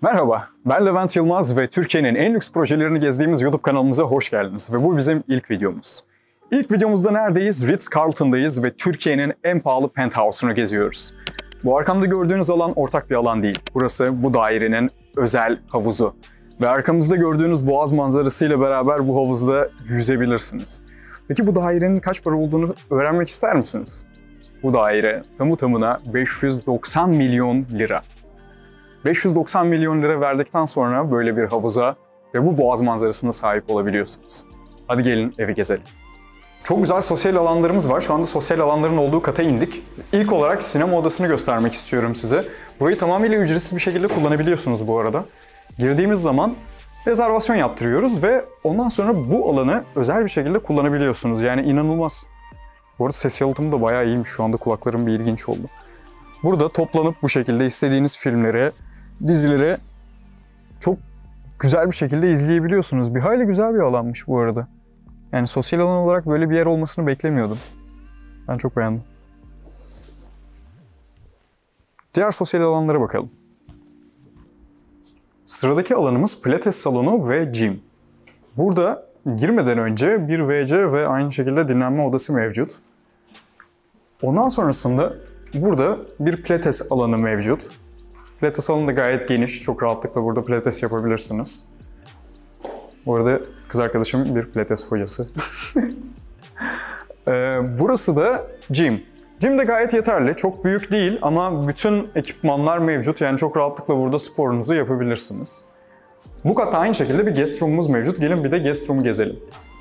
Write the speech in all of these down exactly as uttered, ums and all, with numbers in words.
Merhaba, ben Levent Yılmaz ve Türkiye'nin en lüks projelerini gezdiğimiz YouTube kanalımıza hoş geldiniz. Ve bu bizim ilk videomuz. İlk videomuzda neredeyiz? Ritz-Carlton'dayız ve Türkiye'nin en pahalı penthouse'unu geziyoruz. Bu arkamda gördüğünüz alan ortak bir alan değil. Burası bu dairenin özel havuzu. Ve arkamızda gördüğünüz boğaz manzarasıyla beraber bu havuzda yüzebilirsiniz. Peki bu dairenin kaç para olduğunu öğrenmek ister misiniz? Bu daire tamı tamına beş yüz doksan milyon lira. beş yüz doksan milyon lira verdikten sonra böyle bir havuza ve bu boğaz manzarasına sahip olabiliyorsunuz. Hadi gelin evi gezelim. Çok güzel sosyal alanlarımız var. Şu anda sosyal alanların olduğu kata indik. İlk olarak sinema odasını göstermek istiyorum size. Burayı tamamıyla ücretsiz bir şekilde kullanabiliyorsunuz bu arada. Girdiğimiz zaman rezervasyon yaptırıyoruz ve ondan sonra bu alanı özel bir şekilde kullanabiliyorsunuz. Yani inanılmaz. Bu arada ses yalıtımı da bayağı iyiymiş. Şu anda kulaklarım bir ilginç oldu. Burada toplanıp bu şekilde istediğiniz filmleri, dizileri çok güzel bir şekilde izleyebiliyorsunuz. Bir hayli güzel bir alanmış bu arada. Yani sosyal alan olarak böyle bir yer olmasını beklemiyordum. Ben çok beğendim. Diğer sosyal alanlara bakalım. Sıradaki alanımız pilates salonu ve gym. Burada girmeden önce bir V C ve aynı şekilde dinlenme odası mevcut. Ondan sonrasında burada bir pilates alanı mevcut. Pilates salonu da gayet geniş, çok rahatlıkla burada pilates yapabilirsiniz. Bu arada kız arkadaşım bir pilates hocası. ee, burası da gym. Gym de gayet yeterli, çok büyük değil ama bütün ekipmanlar mevcut. Yani çok rahatlıkla burada sporunuzu yapabilirsiniz. Bu katta aynı şekilde bir guest room'umuz mevcut. Gelin bir de guest room'u gezelim.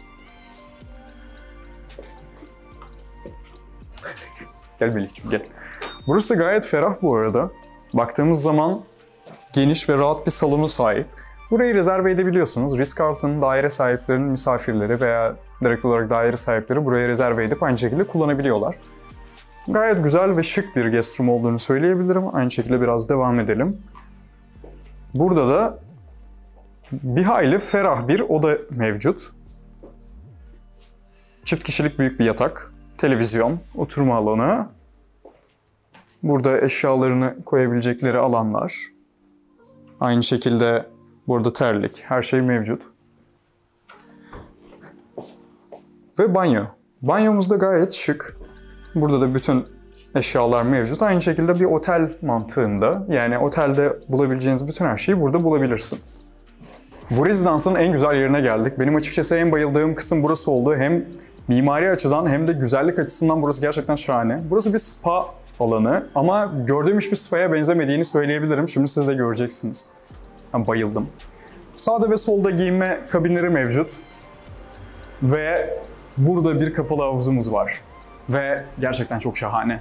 Gel Melih'ciğim gel. Burası da gayet ferah bu arada. Baktığımız zaman geniş ve rahat bir salona sahip. Burayı rezerve edebiliyorsunuz. Ritz-Carlton'ın daire sahiplerinin misafirleri veya direkt olarak daire sahipleri buraya rezerve edip aynı şekilde kullanabiliyorlar. Gayet güzel ve şık bir guest room olduğunu söyleyebilirim. Aynı şekilde biraz devam edelim. Burada da bir hayli ferah bir oda mevcut. Çift kişilik büyük bir yatak, televizyon, oturma alanı. Burada eşyalarını koyabilecekleri alanlar. Aynı şekilde burada terlik, her şey mevcut. Ve banyo. Banyomuz da gayet şık. Burada da bütün eşyalar mevcut. Aynı şekilde bir otel mantığında. Yani otelde bulabileceğiniz bütün her şeyi burada bulabilirsiniz. Bu rezidansın en güzel yerine geldik. Benim açıkçası en bayıldığım kısım burası oldu. Hem mimari açıdan hem de güzellik açısından burası gerçekten şahane. Burası bir spa alanı ama gördüğüm hiçbir spa'ya benzemediğini söyleyebilirim. Şimdi siz de göreceksiniz. Ben bayıldım. Sağda ve solda giyinme kabinleri mevcut. Ve burada bir kapalı havuzumuz var. Ve gerçekten çok şahane.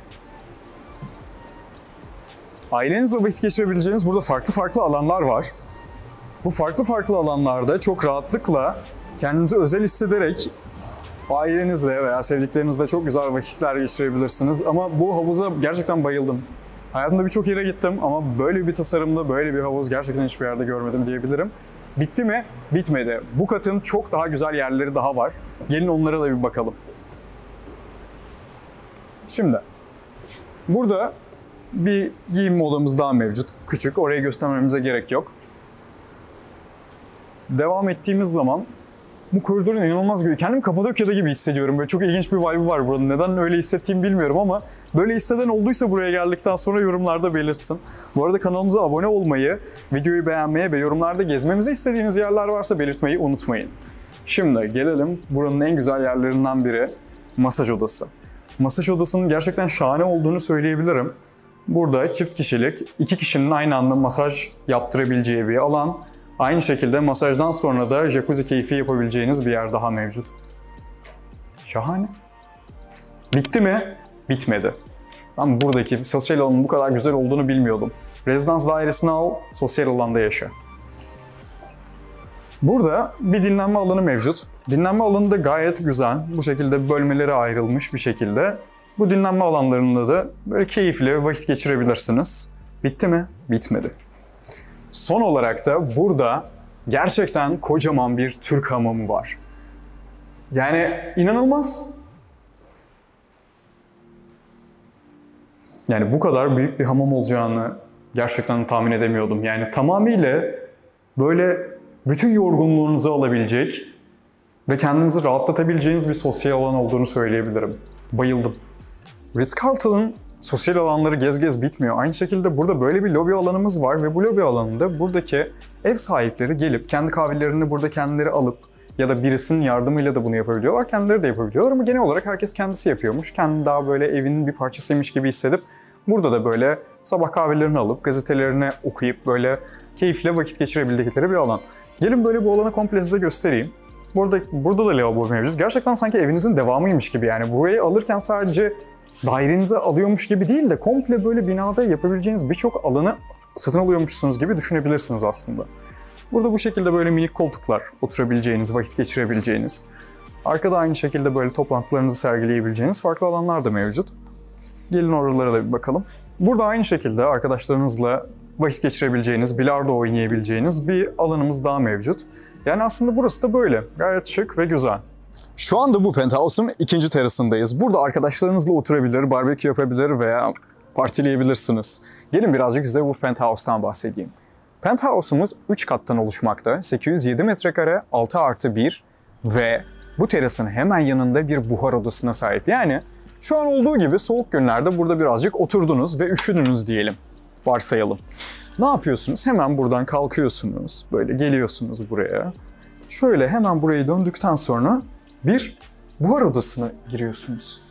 Ailenizle vakit geçirebileceğiniz burada farklı farklı alanlar var. Bu farklı farklı alanlarda çok rahatlıkla kendinizi özel hissederek ailenizle veya sevdiklerinizle çok güzel vakitler geçirebilirsiniz. Ama bu havuza gerçekten bayıldım. Hayatımda birçok yere gittim ama böyle bir tasarımda, böyle bir havuz gerçekten hiçbir yerde görmedim diyebilirim. Bitti mi? Bitmedi. Bu katın çok daha güzel yerleri daha var. Gelin onlara da bir bakalım. Şimdi, burada bir giyinme odamız daha mevcut. Küçük, orayı göstermemize gerek yok. Devam ettiğimiz zaman bu koridorun inanılmaz gibi. Kendimi Kapadokya'da gibi hissediyorum. Böyle çok ilginç bir vibe var burada. Neden öyle hissettiğimi bilmiyorum ama böyle hisseden olduysa buraya geldikten sonra yorumlarda belirtsin. Bu arada kanalımıza abone olmayı, videoyu beğenmeyi ve yorumlarda gezmemizi istediğiniz yerler varsa belirtmeyi unutmayın. Şimdi gelelim buranın en güzel yerlerinden biri masaj odası. Masaj odasının gerçekten şahane olduğunu söyleyebilirim. Burada çift kişilik, iki kişinin aynı anda masaj yaptırabileceği bir alan. Aynı şekilde masajdan sonra da jacuzzi keyfi yapabileceğiniz bir yer daha mevcut. Şahane. Bitti mi? Bitmedi. Ben buradaki sosyal alanın bu kadar güzel olduğunu bilmiyordum. Rezidans dairesini al, sosyal alanda yaşa. Burada bir dinlenme alanı mevcut. Dinlenme alanı da gayet güzel. Bu şekilde bölmelere ayrılmış bir şekilde. Bu dinlenme alanlarında da böyle keyifli vakit geçirebilirsiniz. Bitti mi? Bitmedi. Son olarak da burada gerçekten kocaman bir Türk hamamı var. Yani inanılmaz. Yani bu kadar büyük bir hamam olacağını Gerçekten tahmin edemiyordum. Yani tamamıyla böyle bütün yorgunluğunuzu alabilecek ve kendinizi rahatlatabileceğiniz bir sosyal alan olduğunu söyleyebilirim. Bayıldım. Ritz-Carlton'ın sosyal alanları gez gez bitmiyor. Aynı şekilde burada böyle bir lobi alanımız var ve bu lobi alanında buradaki ev sahipleri gelip kendi kahvelerini burada kendileri alıp ya da birisinin yardımıyla da bunu yapabiliyorlar. Kendileri de yapabiliyorlar ama genel olarak herkes kendisi yapıyormuş. Kendini daha böyle evinin bir parçasıymış gibi hissedip burada da böyle sabah kahvelerini alıp gazetelerini okuyup böyle keyifle vakit geçirebildikleri bir alan. Gelin böyle bu alanı komple size göstereyim. Burada, burada da lavabo mevcut. Gerçekten sanki evinizin devamıymış gibi yani. Burayı alırken sadece dairenize alıyormuş gibi değil de komple böyle binada yapabileceğiniz birçok alanı satın alıyormuşsunuz gibi düşünebilirsiniz aslında. Burada bu şekilde böyle minik koltuklar, oturabileceğiniz, vakit geçirebileceğiniz, arkada aynı şekilde böyle toplantılarınızı sergileyebileceğiniz farklı alanlar da mevcut. Gelin oralara da bir bakalım. Burada aynı şekilde arkadaşlarınızla vakit geçirebileceğiniz, bilardo oynayabileceğiniz bir alanımız daha mevcut. Yani aslında burası da böyle. Gayet şık ve güzel. Şu anda bu penthouse'un ikinci terasındayız. Burada arkadaşlarınızla oturabilir, barbekü yapabilir veya partileyebilirsiniz. Gelin birazcık size bu penthouse'tan bahsedeyim. Penthouse'umuz üç kattan oluşmakta. sekiz yüz yedi metrekare, altı artı bir ve bu terasın hemen yanında bir buhar odasına sahip. Yani şu an olduğu gibi soğuk günlerde burada birazcık oturdunuz ve üşüdünüz diyelim. Varsayalım. Ne yapıyorsunuz? Hemen buradan kalkıyorsunuz. Böyle geliyorsunuz buraya. Şöyle hemen burayı döndükten sonra bir buhar odasına giriyorsunuz.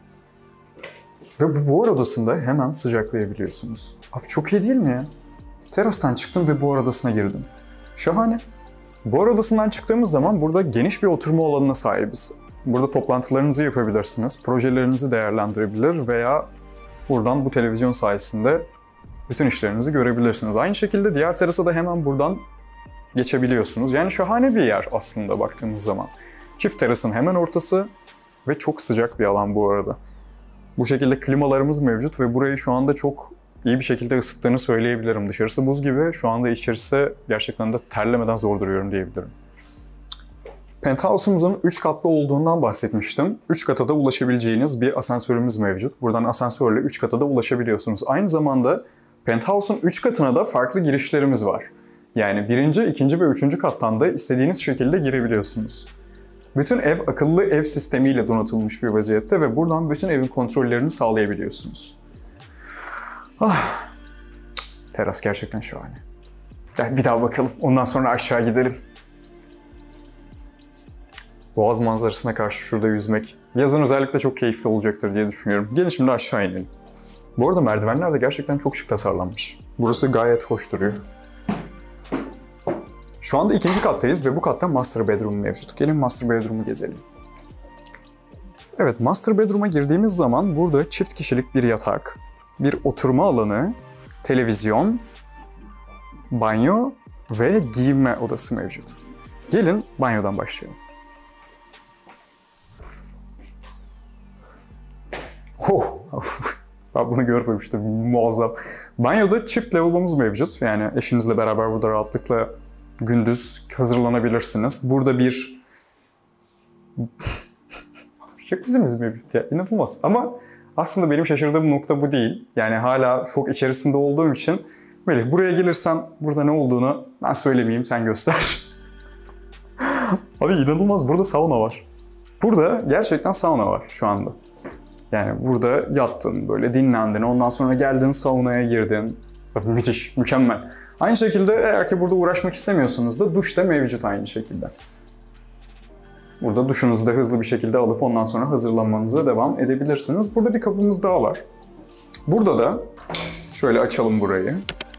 Ve bu buhar odasında hemen sıcaklayabiliyorsunuz. Abi çok iyi değil mi ya? Terastan çıktım ve buhar odasına girdim. Şahane. Buhar odasından çıktığımız zaman burada geniş bir oturma alanına sahibiz. Burada toplantılarınızı yapabilirsiniz, projelerinizi değerlendirebilir veya buradan bu televizyon sayesinde bütün işlerinizi görebilirsiniz. Aynı şekilde diğer terasa da hemen buradan geçebiliyorsunuz. Yani şahane bir yer aslında baktığımız zaman. Çift terasın hemen ortası ve çok sıcak bir alan bu arada. Bu şekilde klimalarımız mevcut ve burayı şu anda çok iyi bir şekilde ısıttığını söyleyebilirim. Dışarısı buz gibi, şu anda içerisi gerçekten de terlemeden zor duruyorum diyebilirim. Penthouse'umuzun üç katlı olduğundan bahsetmiştim. üç kata da ulaşabileceğiniz bir asansörümüz mevcut. Buradan asansörle üç kata da ulaşabiliyorsunuz. Aynı zamanda Penthouse'un üç katına da farklı girişlerimiz var. Yani birinci, ikinci ve üçüncü kattan da istediğiniz şekilde girebiliyorsunuz. Bütün ev akıllı ev sistemiyle donatılmış bir vaziyette ve buradan bütün evin kontrollerini sağlayabiliyorsunuz. Ah, teras gerçekten şahane. Bir daha bakalım, ondan sonra aşağı gidelim. Boğaz manzarasına karşı şurada yüzmek, yazın özellikle çok keyifli olacaktır diye düşünüyorum. Gelin şimdi aşağı inelim. Bu arada merdivenler de gerçekten çok şık tasarlanmış. Burası gayet hoş duruyor. Şu anda ikinci kattayız ve bu katta master bedroom mevcut. Gelin master bedroom'u gezelim. Evet, master bedroom'a girdiğimiz zaman burada çift kişilik bir yatak, bir oturma alanı, televizyon, banyo ve giyinme odası mevcut. Gelin banyodan başlayalım. Oh! Ben bunu görmemiştim, muazzam. Banyoda çift lavabomuz mevcut. Yani eşinizle beraber burada rahatlıkla gündüz hazırlanabilirsiniz. Burada bir jacuzzi'miz mevcut ya, inanılmaz. Ama aslında benim şaşırdığım nokta bu değil. Yani hala şok içerisinde olduğum için Melih, buraya gelirsen burada ne olduğunu ben söylemeyeyim, sen göster. Abi inanılmaz, burada sauna var. Burada gerçekten sauna var şu anda. Yani burada yattın, böyle dinlendin, ondan sonra geldin saunaya girdin. Müthiş, mükemmel. Aynı şekilde eğer ki burada uğraşmak istemiyorsanız da duş da mevcut aynı şekilde. Burada duşunuzu da hızlı bir şekilde alıp ondan sonra hazırlanmanıza devam edebilirsiniz. Burada bir kapımız daha var. Burada da şöyle açalım burayı.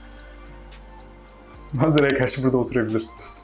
Manzaraya karşı burada oturabilirsiniz.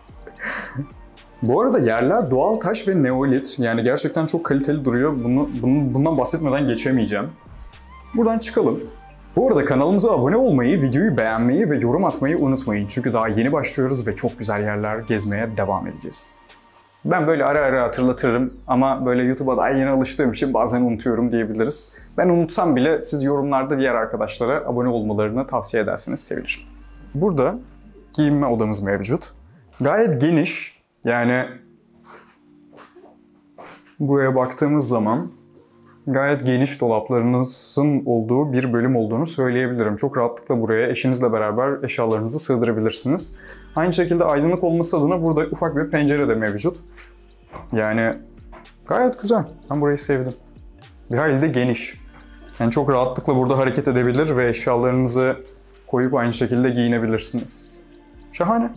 Bu arada yerler doğal taş ve neolit. Yani gerçekten çok kaliteli duruyor. Bunu, bunu, bundan bahsetmeden geçemeyeceğim. Buradan çıkalım. Bu arada kanalımıza abone olmayı, videoyu beğenmeyi ve yorum atmayı unutmayın. Çünkü daha yeni başlıyoruz ve çok güzel yerler gezmeye devam edeceğiz. Ben böyle ara ara hatırlatırım ama böyle YouTube'a daha yeni alıştığım için bazen unutuyorum diyebiliriz. Ben unutsam bile siz yorumlarda diğer arkadaşlara abone olmalarını tavsiye ederseniz sevinirim. Burada giyinme odamız mevcut. Gayet geniş. Yani buraya baktığımız zaman gayet geniş dolaplarınızın olduğu bir bölüm olduğunu söyleyebilirim. Çok rahatlıkla buraya eşinizle beraber eşyalarınızı sığdırabilirsiniz. Aynı şekilde aydınlık olması adına burada ufak bir pencere de mevcut. Yani gayet güzel. Ben burayı sevdim. Bir hayli de geniş. Yani çok rahatlıkla burada hareket edebilir ve eşyalarınızı koyup aynı şekilde giyinebilirsiniz. Şahane.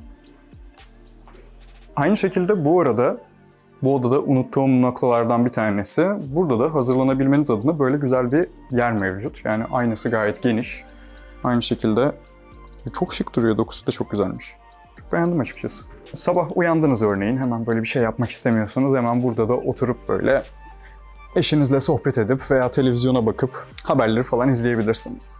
Aynı şekilde bu arada bu odada unuttuğum noktalardan bir tanesi, burada da hazırlanabilmeniz adına böyle güzel bir yer mevcut. Yani aynası gayet geniş. Aynı şekilde çok şık duruyor, dokusu da çok güzelmiş. Çok beğendim açıkçası. Sabah uyandınız örneğin, hemen böyle bir şey yapmak istemiyorsunuz. Hemen burada da oturup böyle eşinizle sohbet edip veya televizyona bakıp haberleri falan izleyebilirsiniz.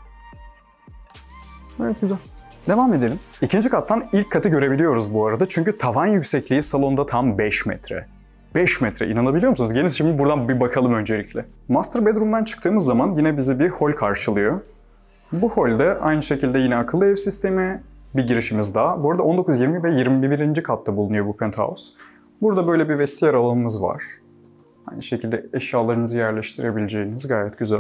Evet, güzel. Devam edelim. İkinci kattan ilk katı görebiliyoruz bu arada. Çünkü tavan yüksekliği salonda tam beş metre. beş metre, inanabiliyor musunuz? Gelin şimdi buradan bir bakalım öncelikle. Master bedroom'dan çıktığımız zaman yine bizi bir hol karşılıyor. Bu holde aynı şekilde yine akıllı ev sistemi, bir girişimiz daha. Bu arada on dokuz, yirmi ve yirmi birinci katta bulunuyor bu penthouse. Burada böyle bir vestiyer alanımız var. Aynı şekilde eşyalarınızı yerleştirebileceğiniz gayet güzel.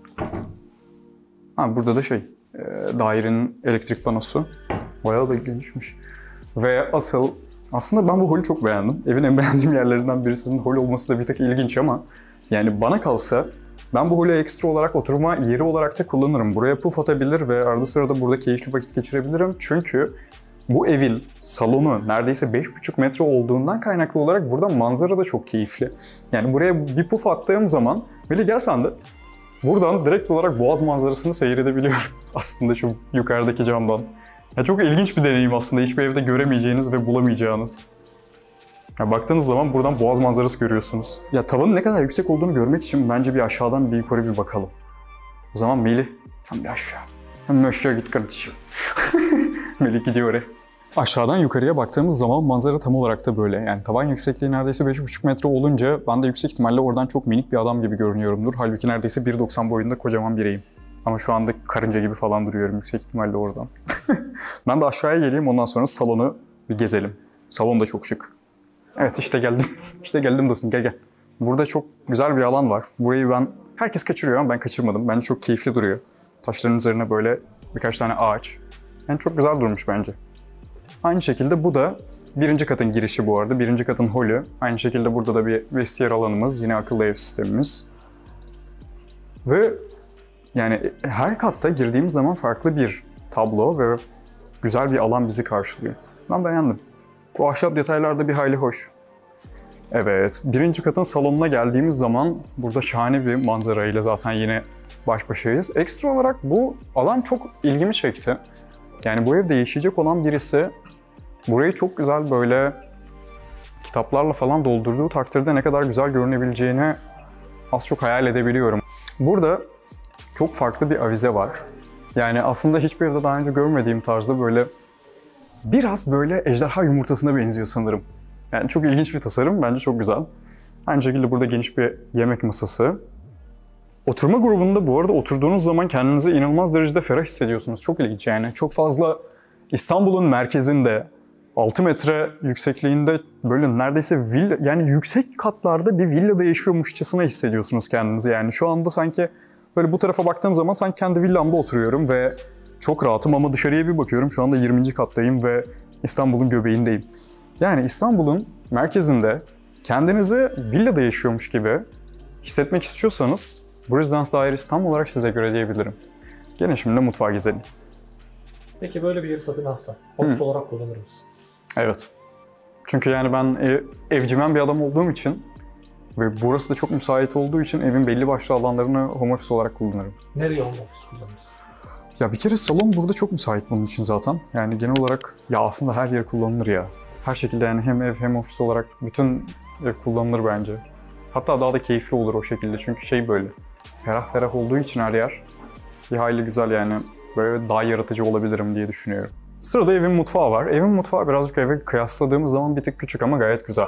Ha, burada da şey, dairenin elektrik panosu. Bayağı da genişmiş. Ve asıl, aslında ben bu holü çok beğendim. Evin en beğendiğim yerlerinden birisinin hol olması da bir tık ilginç ama yani bana kalsa ben bu holü ekstra olarak oturma yeri olarak da kullanırım. Buraya puf atabilir ve arada sırada burada keyifli vakit geçirebilirim. Çünkü bu evin salonu neredeyse beş buçuk metre olduğundan kaynaklı olarak burada manzara da çok keyifli. Yani buraya bir puf attığım zaman böyle gelsen de buradan direkt olarak Boğaz manzarasını seyredebiliyorum aslında şu yukarıdaki camdan. Ya çok ilginç bir deneyim aslında, hiçbir evde göremeyeceğiniz ve bulamayacağınız. Ya baktığınız zaman buradan Boğaz manzarası görüyorsunuz. Ya tavanın ne kadar yüksek olduğunu görmek için bence bir aşağıdan bir yukarı bir bakalım. O zaman Melih, sen bir aşağı. Hemen aşağı git kardeşim. Melih gidiyor oraya. Aşağıdan yukarıya baktığımız zaman manzara tam olarak da böyle. Yani tavan yüksekliği neredeyse beş buçuk metre olunca ben de yüksek ihtimalle oradan çok minik bir adam gibi görünüyorumdur. Halbuki neredeyse bir doksan boyunda kocaman biriyim. Ama şu anda karınca gibi falan duruyorum yüksek ihtimalle oradan. Ben de aşağıya geleyim, ondan sonra salonu bir gezelim. Salon da çok şık. Evet, işte geldim. İşte geldim dostum, gel gel. Burada çok güzel bir alan var. Burayı ben, herkes kaçırıyor ama ben kaçırmadım. Bence çok keyifli duruyor. Taşların üzerine böyle birkaç tane ağaç. Yani çok güzel durmuş bence. Aynı şekilde bu da birinci katın girişi bu arada. Birinci katın holü. Aynı şekilde burada da bir vestiyer alanımız. Yine akıllı ev sistemimiz. Ve yani her katta girdiğimiz zaman farklı bir tablo ve güzel bir alan bizi karşılıyor. Ben beğendim. Bu ahşap detaylar da bir hayli hoş. Evet, birinci katın salonuna geldiğimiz zaman burada şahane bir manzara ile zaten yine baş başayız. Ekstra olarak bu alan çok ilgimi çekti. Yani bu evde yaşayacak olan birisi burayı çok güzel böyle kitaplarla falan doldurduğu takdirde ne kadar güzel görünebileceğini az çok hayal edebiliyorum. Burada çok farklı bir avize var. Yani aslında hiçbir evde daha önce görmediğim tarzda böyle biraz böyle ejderha yumurtasına benziyor sanırım. Yani çok ilginç bir tasarım, bence çok güzel. Aynı şekilde burada geniş bir yemek masası. Oturma grubunda bu arada oturduğunuz zaman kendinizi inanılmaz derecede ferah hissediyorsunuz. Çok ilginç yani. Çok fazla İstanbul'un merkezinde altı metre yüksekliğinde böyle neredeyse villa, yani yüksek katlarda bir villada yaşıyormuşçasına hissediyorsunuz kendinizi. Yani şu anda sanki böyle bu tarafa baktığım zaman sanki kendi villamda oturuyorum ve çok rahatım ama dışarıya bir bakıyorum. Şu anda yirminci kattayım ve İstanbul'un göbeğindeyim. Yani İstanbul'un merkezinde kendinizi villada yaşıyormuş gibi hissetmek istiyorsanız bu rezidans dairesi tam olarak size göre diyebilirim. Gelin şimdi mutfağa gezelim. Peki böyle bir yeri satın alsan, ofis olarak kullanır mısın? Evet. Çünkü yani ben ev, evcimen bir adam olduğum için ve burası da çok müsait olduğu için evin belli başlı alanlarını home office olarak kullanırım. Nereye home office kullanırsın? Ya bir kere salon burada çok müsait bunun için zaten. Yani genel olarak ya aslında her yer kullanılır ya. Her şekilde yani hem ev hem ofis olarak bütün ev kullanılır bence. Hatta daha da keyifli olur o şekilde çünkü şey böyle ferah ferah olduğu için her yer bir hayli güzel yani böyle daha yaratıcı olabilirim diye düşünüyorum. Sırada evin mutfağı var. Evin mutfağı birazcık eve kıyasladığımız zaman bir tık küçük ama gayet güzel.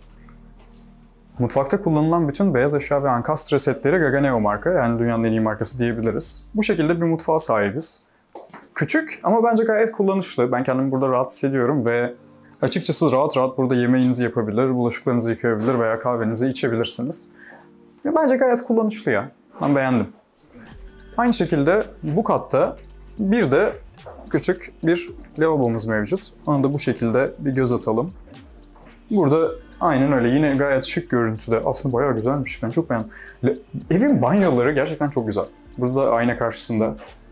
Mutfakta kullanılan bütün beyaz eşya ve ankastre setleri Gaganeo marka, yani dünyanın en iyi markası diyebiliriz. Bu şekilde bir mutfağa sahibiz. Küçük ama bence gayet kullanışlı. Ben kendimi burada rahat hissediyorum ve açıkçası rahat rahat burada yemeğinizi yapabilir, bulaşıklarınızı yıkayabilir veya kahvenizi içebilirsiniz. Ve bence gayet kullanışlı ya. Ben beğendim. Aynı şekilde bu katta bir de küçük bir lavabomuz mevcut. Ona da bu şekilde bir göz atalım. Burada aynen öyle. Yine gayet şık görüntüde. Aslında bayağı güzelmiş. Ben çok beğendim. Evin banyoları gerçekten çok güzel. Burada da ayna karşısında.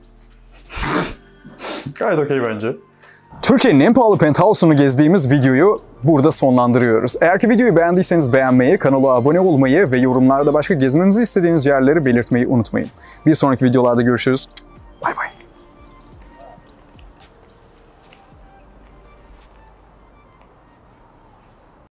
Gayet okey bence. Türkiye'nin en pahalı penthouse'unu gezdiğimiz videoyu burada sonlandırıyoruz. Eğer ki videoyu beğendiyseniz beğenmeyi, kanala abone olmayı ve yorumlarda başka gezmemizi istediğiniz yerleri belirtmeyi unutmayın. Bir sonraki videolarda görüşürüz.